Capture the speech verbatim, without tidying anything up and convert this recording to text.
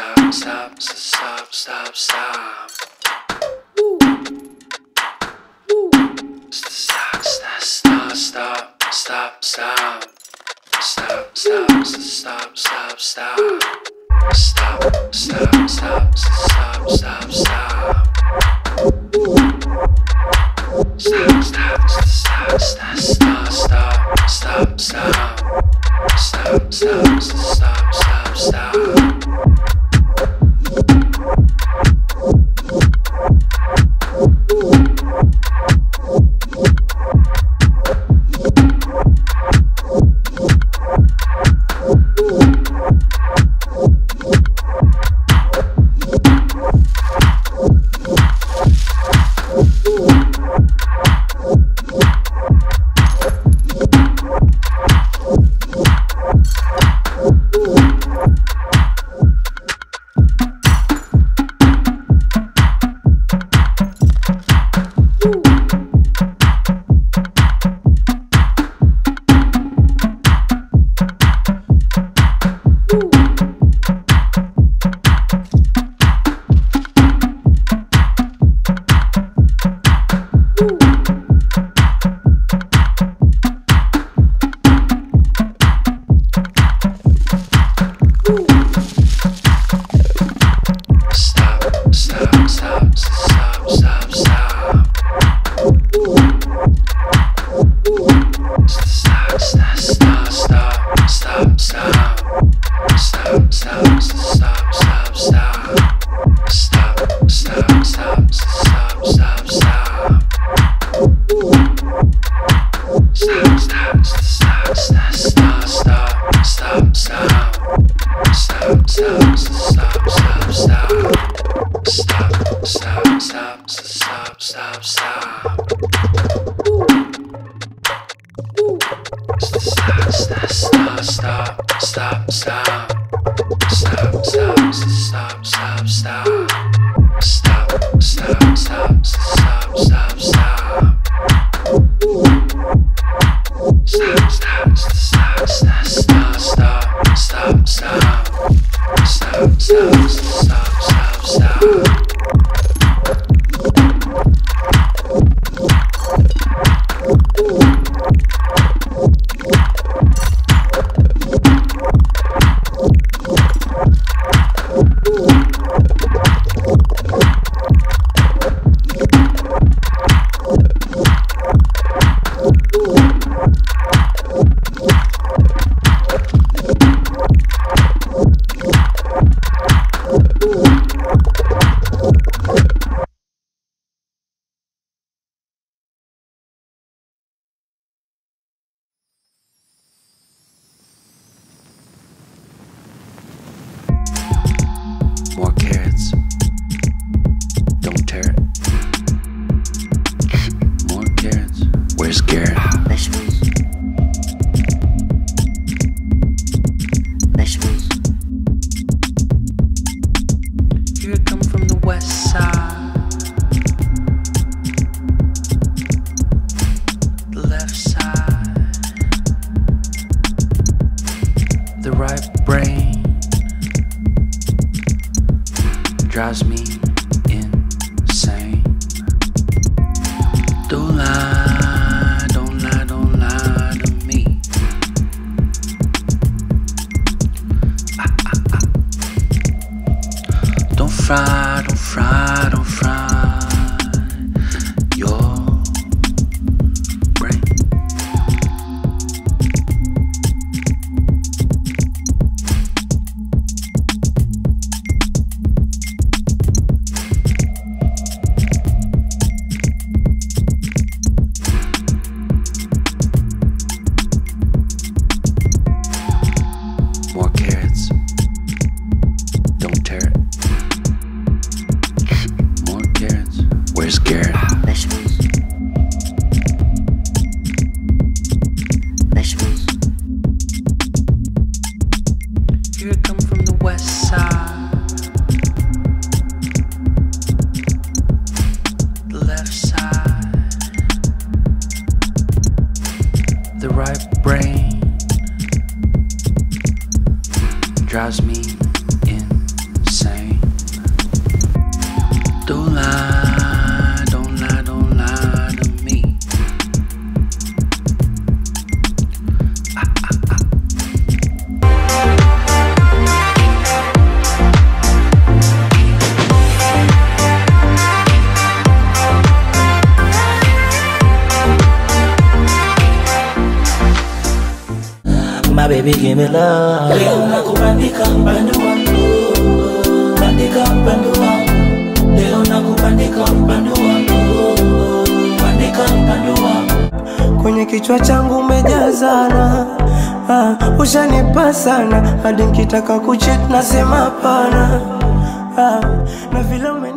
stop, stop, stop, stop, stop. Stop, stop, stop, stop, stop, stop. Stop, stop, stop, stop, stop. Stop, stop, stop, stop, stop, stop. Stop, stop, stop, stop, stop, stop, stop, stop. Stop, stop, stop, stop, stop. More carrots. Don't tear it. More carrots. Where's Garrett? Vegetables. Vegetables. Here I come from the west side. The left side. The right brain drives me insane. Don't lie, don't lie, don't lie to me. Ah, ah, ah. Don't fry, don't fry, don't fry your brain. More carrots. Don't tear it. More carrots. Where's Garrett? Vegetables. Vegetables. Here I come from the west side. The left side. The right brain drives me insane. baby give me love. Leo nakubandika mpando wangu, bandika mpando wangu. Leo nakubandika mpando wangu, bandika mpando wangu. Kwenye kichwa changu umejazana, ah, ushanipa sana hadi nikitaka kucheat nasema hapana, ah, na vile